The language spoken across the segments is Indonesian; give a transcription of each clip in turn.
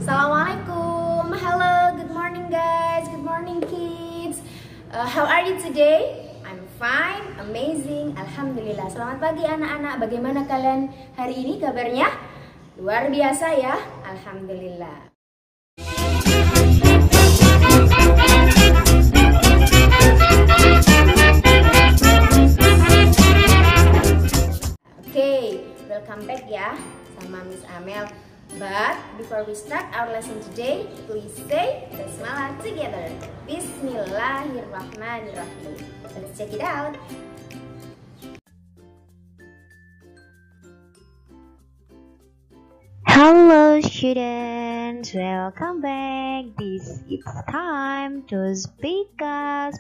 Assalamualaikum. Hello, good morning guys. Good morning kids. How are you today? I'm fine, amazing, alhamdulillah. Selamat pagi anak-anak. Bagaimana kalian hari ini kabarnya? Luar biasa ya, alhamdulillah. Okay, welcome back ya sama Miss Amel. But before we start our lesson today, please say Basmalah together. Bismillahirrahmanirrahim. Let's check it out. Hello students, welcome back. It's time to speak up.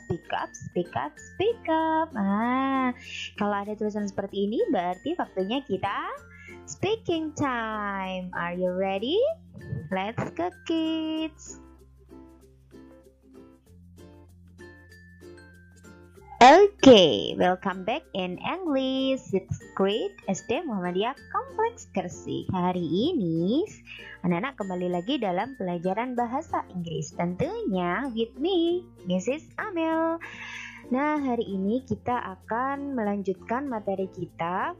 Kalau ada tulisan seperti ini berarti waktunya kita speaking time. Are you ready? Let's go kids. Okay, welcome back in English 6th grade SD Muhammadiyah Kompleks Gresik. Hari ini anak-anak kembali lagi dalam pelajaran bahasa Inggris. Tentunya with me, Mrs. Amel. Nah, hari ini kita akan melanjutkan materi kita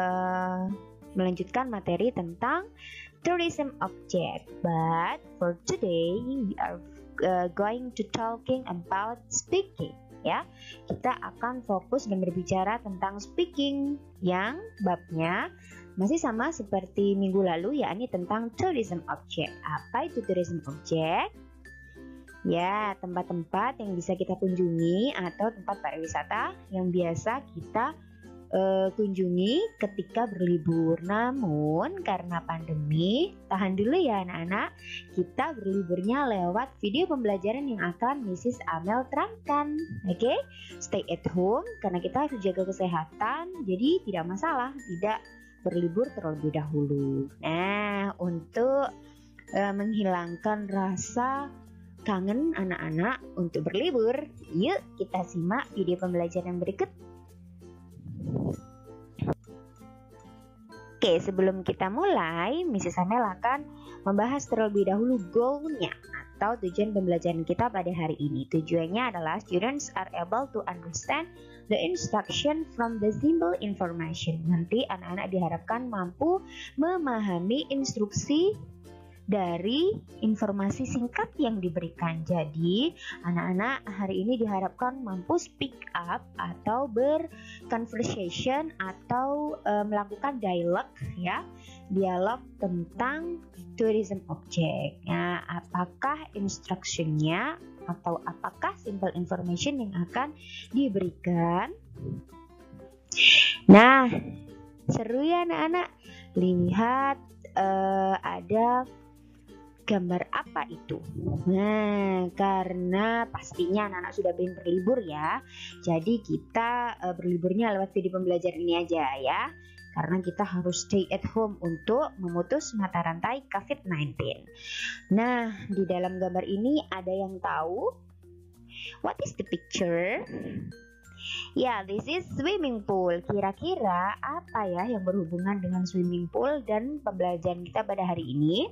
tentang tourism object. But for today we are going to talking about speaking. Ya, kita akan fokus dan berbicara tentang speaking yang babnya masih sama seperti minggu lalu, yakni tentang tourism object. Apa itu tourism object? Ya, tempat-tempat yang bisa kita kunjungi atau tempat pariwisata yang biasa kita kunjungi ketika berlibur. Namun karena pandemi, tahan dulu ya anak-anak, kita berliburnya lewat video pembelajaran yang akan Mrs. Amel terangkan. Oke, stay at home karena kita harus jaga kesehatan, jadi tidak masalah tidak berlibur terlebih dahulu. Nah, untuk menghilangkan rasa kangen anak-anak untuk berlibur, yuk kita simak video pembelajaran berikut. Oke, sebelum kita mulai, Mrs. Amel akan membahas terlebih dahulu goalnya atau tujuan pembelajaran kita pada hari ini. Tujuannya adalah students are able to understand the instruction from the simple information. Nanti anak-anak diharapkan mampu memahami instruksi dari informasi singkat yang diberikan. Jadi anak-anak hari ini diharapkan mampu speak up atau berconversation atau melakukan dialog tentang tourism object. Nah, apakah instructionnya atau apakah simple information yang akan diberikan? Nah, seru ya anak-anak. Lihat ada gambar apa itu? Nah, karena pastinya anak-anak sudah berlibur ya. Jadi kita berliburnya lewat video pembelajaran ini aja ya. Karena kita harus stay at home untuk memutus mata rantai COVID-19. Nah, di dalam gambar ini ada yang tahu? What is the picture? Ya, this is swimming pool. Kira-kira apa ya yang berhubungan dengan swimming pool dan pembelajaran kita pada hari ini?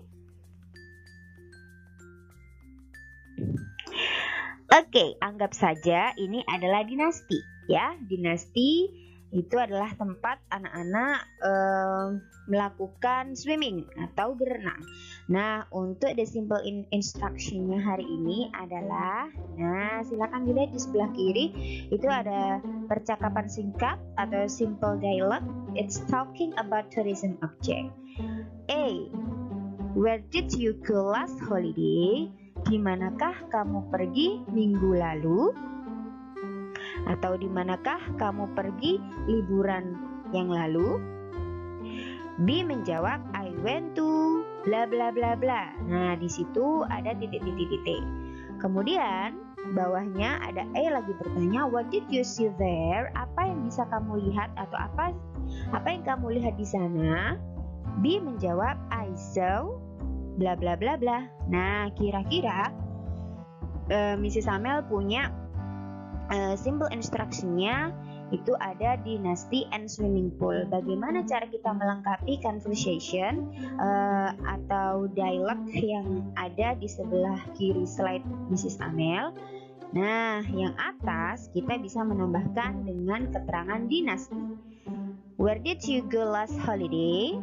Oke, anggap saja ini adalah dinasti ya. Dinasti itu adalah tempat anak-anak melakukan swimming atau berenang. Nah, untuk the simple instruction-nya hari ini adalah, nah silakan dilihat di sebelah kiri, itu ada percakapan singkat atau simple dialogue. It's talking about tourism object. A. Where did you go last holiday? Di manakah kamu pergi minggu lalu? Atau di manakah kamu pergi liburan yang lalu? B menjawab, I went to bla bla bla bla. Nah, di situ ada titik-titik. Kemudian bawahnya ada A lagi bertanya, what did you see there? Apa yang bisa kamu lihat atau apa yang kamu lihat di sana? B menjawab, I saw bla bla bla bla. Nah, kira-kira Mrs. Amel punya simple instruction-nya itu ada dynasty and swimming pool. Bagaimana cara kita melengkapi conversation atau dialog yang ada di sebelah kiri slide Mrs. Amel? Nah, yang atas kita bisa menambahkan dengan keterangan dynasty. Where did you go last holiday?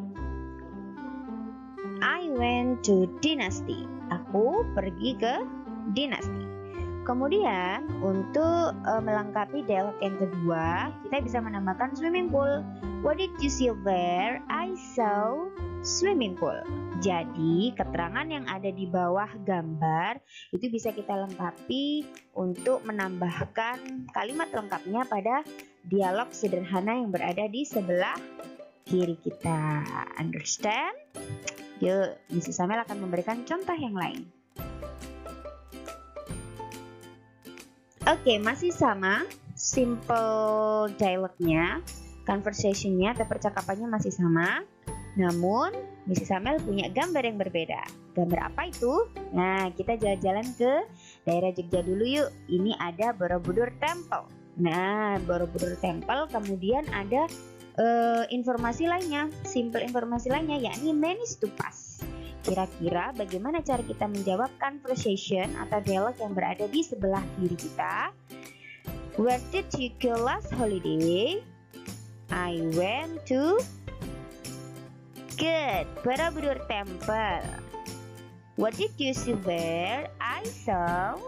I went to dynasty. Aku pergi ke dynasty. Kemudian untuk melengkapi dialog yang kedua, kita bisa menambahkan swimming pool. What did you see there? I saw swimming pool. Jadi keterangan yang ada di bawah gambar itu bisa kita lengkapi untuk menambahkan kalimat lengkapnya pada dialog sederhana yang berada di sebelah kiri kita. Understand? Yuk, Mrs. Amel akan memberikan contoh yang lain. Oke, masih sama, simple dialognya, conversationnya atau percakapannya masih sama. Namun, Mrs. Amel punya gambar yang berbeda. Gambar apa itu? Nah, kita jalan-jalan ke daerah Jogja dulu yuk. Ini ada Borobudur Temple. Nah, Borobudur Temple kemudian ada informasi lainnya, simple informasi lainnya, yakni many stupas. Kira-kira bagaimana cara kita menjawab conversation atau dialog yang berada di sebelah kiri kita? Where did you go last holiday? I went to Borobudur Temple. What did you see there? I saw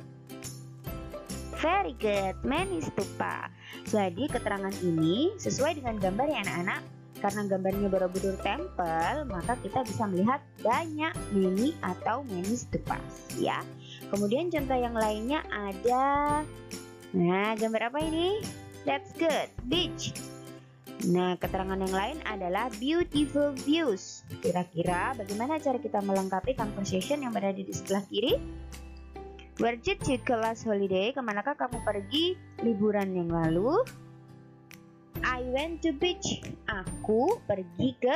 very good, many stupa. Jadi keterangan ini sesuai dengan gambar ya anak-anak. Karena gambarnya Borobudur Temple, maka kita bisa melihat banyak many atau many stupas ya. Kemudian contoh yang lainnya ada, nah gambar apa ini? That's good, beach. Nah keterangan yang lain adalah beautiful views. Kira-kira bagaimana cara kita melengkapi conversation yang berada di sebelah kiri? Where did you go last holiday? Kemanakah kamu pergi liburan yang lalu? I went to beach. Aku pergi ke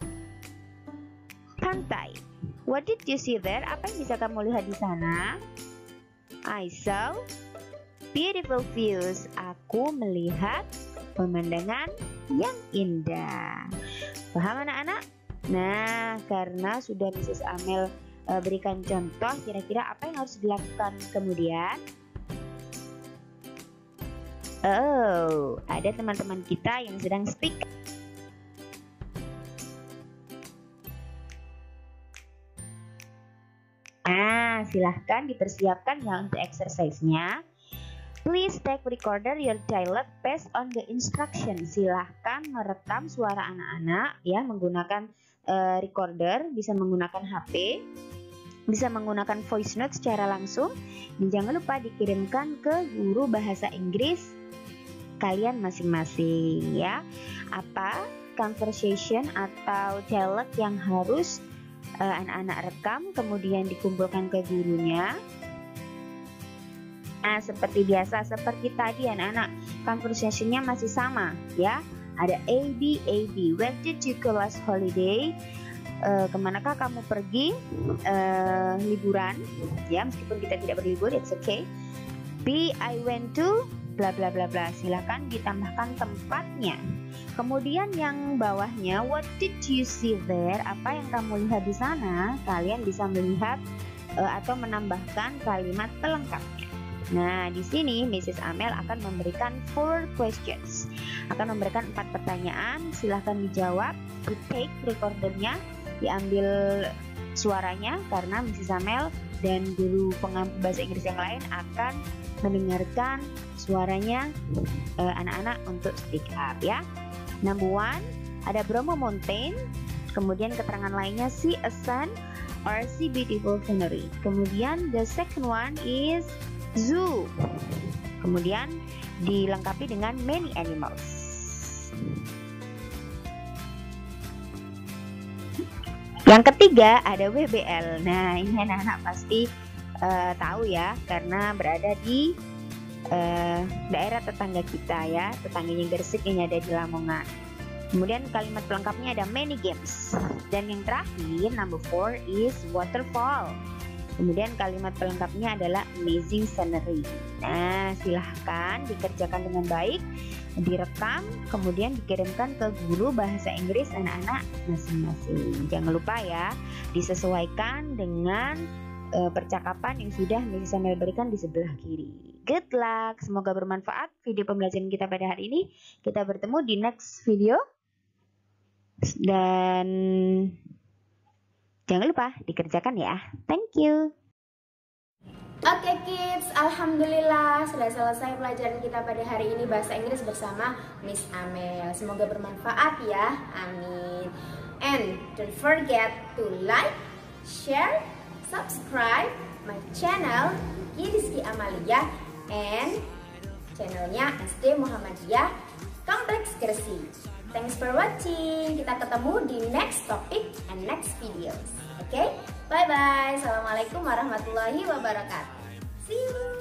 pantai. What did you see there? Apa yang bisa kamu lihat di sana? I saw beautiful views. Aku melihat pemandangan yang indah. Paham anak-anak? Nah, karena sudah Mrs. Amel berikan contoh, kira-kira apa yang harus dilakukan kemudian? Oh, ada teman-teman kita yang sedang speak. Silahkan dipersiapkan ya untuk exercise-nya. Please take recorder your dialog based on the instruction. Silahkan merekam suara anak-anak ya menggunakan recorder, bisa menggunakan HP, bisa menggunakan voice note secara langsung. Dan jangan lupa dikirimkan ke guru bahasa Inggris kalian masing-masing ya. Apa conversation atau dialog yang harus anak-anak rekam kemudian dikumpulkan ke gurunya. Nah, seperti biasa, seperti tadi anak-anak, conversation-nya masih sama ya. Ada AB. Where did you go last holiday? Kemanakah kamu pergi liburan? Ya, meskipun kita tidak berlibur, it's okay. B. I went to bla bla bla bla. Silakan ditambahkan tempatnya. Kemudian yang bawahnya, what did you see there? Apa yang kamu lihat di sana? Kalian bisa melihat atau menambahkan kalimat pelengkapnya. Nah, di sini Mrs. Amel akan memberikan 4 questions. Akan memberikan 4 pertanyaan. Silahkan dijawab. Di take recordernya, diambil suaranya karena Mrs. Amel dan guru pengampu bahasa Inggris yang lain akan mendengarkan suaranya anak-anak untuk speak up ya. Number 1, ada Bromo Mountain. Kemudian keterangan lainnya see a sun or see beautiful scenery. Kemudian the second one is zoo. Kemudian dilengkapi dengan many animals. Yang ketiga ada WBL. Nah, ini anak-anak pasti tahu ya, karena berada di daerah tetangga kita ya, tetangganya Gresik yang ada di Lamongan. Kemudian kalimat pelengkapnya ada many games. Dan yang terakhir number 4 is waterfall. Kemudian kalimat pelengkapnya adalah amazing scenery. Nah, silahkan dikerjakan dengan baik. direkam, kemudian dikirimkan ke guru bahasa Inggris anak-anak masing-masing. Jangan lupa ya, disesuaikan dengan percakapan yang sudah Miss Amel berikan di sebelah kiri. Good luck, semoga bermanfaat video pembelajaran kita pada hari ini. Kita bertemu di next video. Dan jangan lupa dikerjakan ya. Thank you. Oke kids, alhamdulillah sudah selesai pelajaran kita pada hari ini bahasa Inggris bersama Miss Amel. Semoga bermanfaat ya. Amin. And don't forget to like, share, subscribe my channel Rizky Amalia and channelnya SD Muhammadiyah Kompleks Gresik. Thanks for watching. Kita ketemu di next topic and next videos. Okay? Bye bye. Assalamualaikum warahmatullahi wabarakatuh. See you.